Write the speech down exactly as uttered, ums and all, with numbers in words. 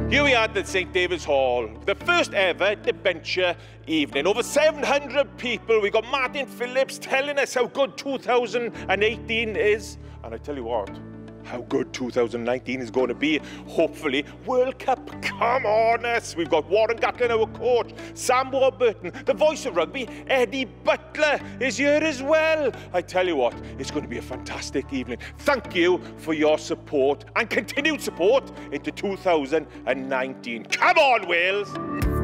Here we are at St David's Hall, the first ever debenture evening. Over seven hundred people. We got Martin Phillips telling us how good two thousand eighteen is. And I tell you what, how good two thousand nineteen is going to be. Hopefully, World Cup, come on us. We've got Warren Gatlin, our coach, Sam Warburton, the voice of rugby, Eddie Butler is here as well. I tell you what, it's going to be a fantastic evening. Thank you for your support and continued support into two thousand nineteen. Come on, Wales.